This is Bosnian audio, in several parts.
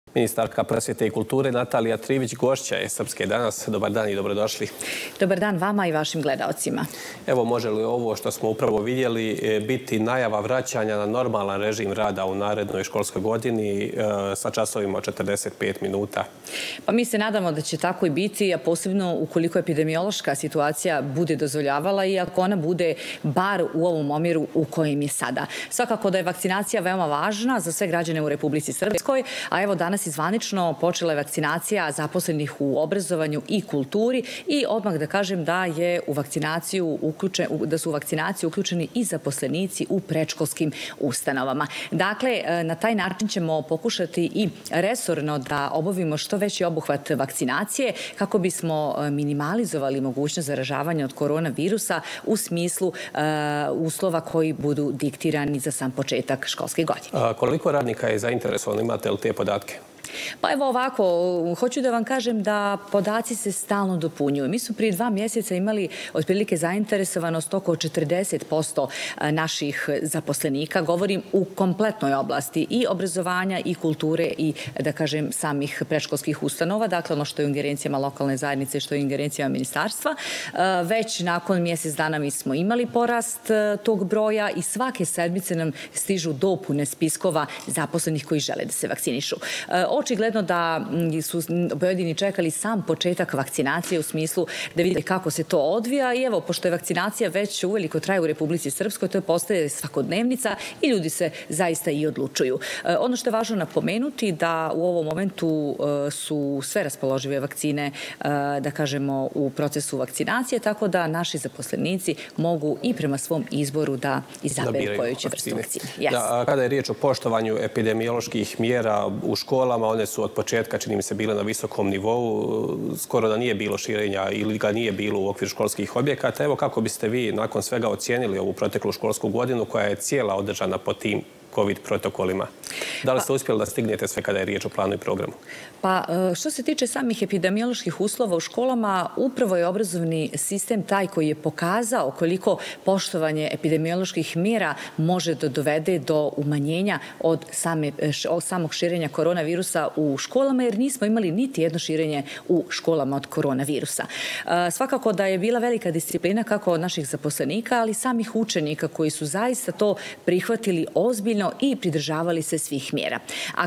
Ministarka prosvjete i kulture Natalija Trivić gošća je Srpske danas. Dobar dan i dobrodošli. Dobar dan vama i vašim gledaocima. Evo, može li ovo što smo upravo vidjeli biti najava vraćanja na normalan režim rada u narednoj školskoj godini sa časovima od 45 minuta? Pa mi se nadamo da će tako i biti, a posebno ukoliko epidemiološka situacija bude dozvoljavala i ako ona bude bar u ovom omjeru u kojem je sada. Svakako da je vakcinacija veoma važna za sve građane u Republici Srpskoj, a evo danas i zvanično počela je vakcinacija zaposlenih u obrazovanju i kulturi i odmah da kažem da su u vakcinaciju uključeni i zaposlenici u predškolskim ustanovama. Dakle, na taj način ćemo pokušati i resorno da obavimo što veći obuhvat vakcinacije kako bismo minimalizovali mogućnost zaražavanja od koronavirusa u smislu uslova koji budu diktirani za sam početak školske godine. Koliko radnika je zainteresovano? Imate li te podatke? Pa evo ovako, hoću da vam kažem da podaci se stalno dopunjuju. Mi smo prije 2 mjeseca imali otprilike zainteresovanost oko 40% naših zaposlenika. Govorim u kompletnoj oblasti i obrazovanja i kulture i, da kažem, samih predškolskih ustanova. Dakle, ono što je u ingerencijama lokalne zajednice, što je u ingerencijama ministarstva. Već nakon mjesec dana mi smo imali porast tog broja i svake sedmice nam stižu dopune spiskova zaposlenih koji žele da se vakcinišu. Očigledno da su pojedini čekali sam početak vakcinacije u smislu da vide kako se to odvija i evo, pošto je vakcinacija već uveliko traje u Republici Srpskoj, to postaje svakodnevnica i ljudi se zaista i odlučuju. Ono što je važno napomenuti da u ovom momentu su sve raspoložive vakcine, da kažemo, u procesu vakcinacije, tako da naši zaposlenici mogu i prema svom izboru da izaberu koju će vrstu vakcine. Kada je riječ o poštovanju epidemioloških mjera u školama, one su od početka, čini mi se, bile na visokom nivou. Skoro da nije bilo širenja ili ga nije bilo u okviru školskih objekata. Evo, kako biste vi nakon svega ocijenili ovu proteklu školsku godinu koja je cijela održana po tim COVID protokolima? Da li ste uspjeli da stignete sve kada je riječ o planu i programu? Pa što se tiče samih epidemioloških uslova u školama, upravo je obrazovni sistem taj koji je pokazao koliko poštovanje epidemioloških mjera može da dovede do umanjenja od samog širenja koronavirusa u školama, jer nismo imali niti jedno širenje u školama od koronavirusa. Svakako da je bila velika disciplina kako od naših zaposlenika, ali i samih učenika koji su zaista to prihvatili ozbiljno i pridržavali se svih mjera. A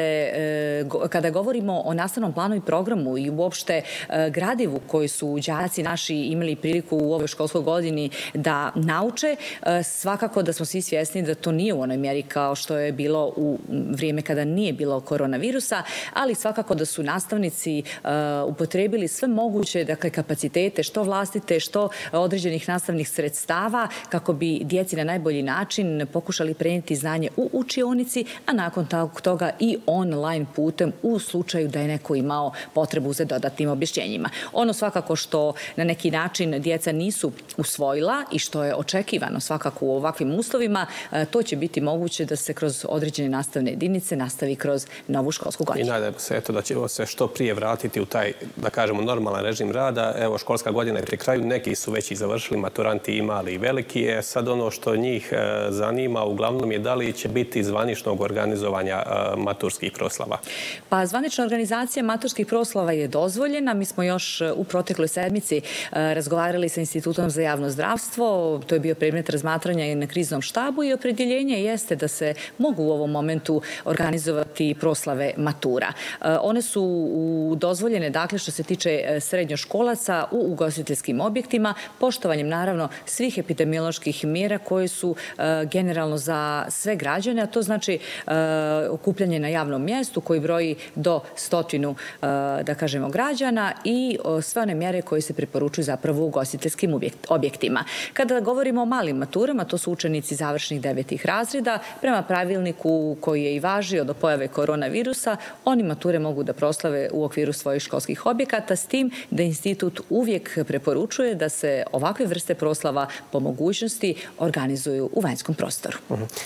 kada govorimo o nastavnom planu i programu i uopšte gradivu koji su đaci naši imali priliku u ovoj školskoj godini da nauče, svakako da smo svi svjesni da to nije u onoj mjeri kao što je bilo u vrijeme kada nije bilo koronavirusa, ali svakako da su nastavnici upotrebili sve moguće, dakle, kapacitete, što vlastite, što određenih nastavnih sredstava, kako bi djeci na najbolji način pokušali prenijeti znanje u učionici, a nakon toga i online putem u slučaju da je neko imao potrebu za dodatnim objašnjenjima. Ono svakako što na neki način djeca nisu usvojila i što je očekivano svakako u ovakvim uslovima, to će biti moguće da se kroz određene nastavne jedinice nastavi kroz novu školsku godinu. I nadamo se da ćemo se što prije vratiti u taj, da kažemo, normalan režim rada. Evo, školska godina je pri kraju, neki su već i završili, maturanti i mali i veliki. Sad ono što njih zanima uglavnom je da li će biti zvaničnog organizovanja maturskih proslava. Pa zvanična organizacija maturskih proslava je dozvoljena. Mi smo još u protekloj sedmici razgovarali sa Institutom za javno zdravstvo. To je bio predmet razmatranja i na kriznom štabu i opredjeljenje jeste da se mogu u ovom momentu organizovati proslave matura. One su dozvoljene, dakle, što se tiče srednjoškolaca u ugostiteljskim objektima, poštovanjem naravno svih epidemioloških mjera koje su generalno za sve građane, a to znači okupljanje na javnom mjestu koji broji do 100, da kažemo, građana i sve one mjere koje se preporučuju zapravo u ugostiteljskim objektima. Kada govorimo o malim maturama, to su učenici završnih 9. razreda, prema pravilniku koji je i važio do pojave koronavirusa, oni mature mogu da proslave u okviru svojih školskih objekata, s tim da institut uvijek preporučuje da se ovakve vrste proslava po mogućnosti organizuju u vanjskom prostoru. I evo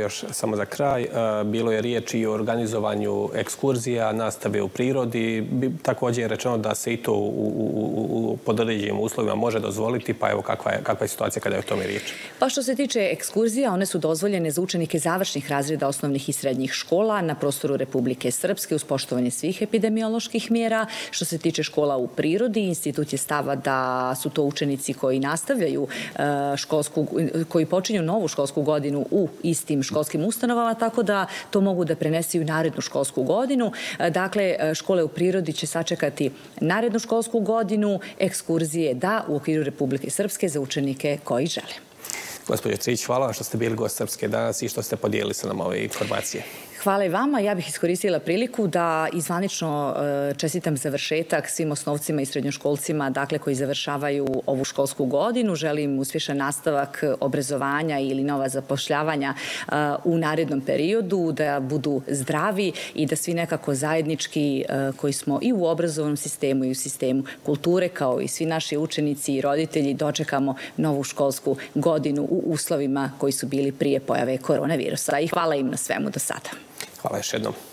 još samo za kraj. Bilo je riječi i o organizovanju ekskurzija, nastave u prirodi. Također je rečeno da se i to u pod određenim uslovima može dozvoliti, pa evo kakva je situacija kada je o tome riječ? Pa što se tiče ekskurzija, one su dozvoljene za učenike završnih razreda osnovnih i srednjih škola na prostoru Republike Srpske uz poštovanje svih epidemioloških mjera. Što se tiče škola u prirodi, institut je stava da su to učenici koji nastavljaju koji počinju novu školsku godinu u istim školskim ustanovama, tako da to mogu da prenesu u narednu školsku godinu. Dakle, škole u prirodi će sačekati narednu školsku godinu, ekskurzije da u okviru Republike Srpske za učenike koji žele. Gospođo Trić, hvala vam što ste bili gost Srpske danas i što ste podijelili sa nama ove informacije. Hvala i vama. Ja bih iskoristila priliku da izvanično čestitam završetak svim osnovcima i srednjoškolcima koji završavaju ovu školsku godinu. Želim uspješan nastavak obrazovanja ili nova zapošljavanja u narednom periodu, da budu zdravi i da svi nekako zajednički koji smo i u obrazovnom sistemu i u sistemu kulture kao i svi naši učenici i roditelji dočekamo novu školsku godinu u uslovima koji su bili prije pojave koronavirusa. I hvala im na svemu do sada. Hvala još jednom.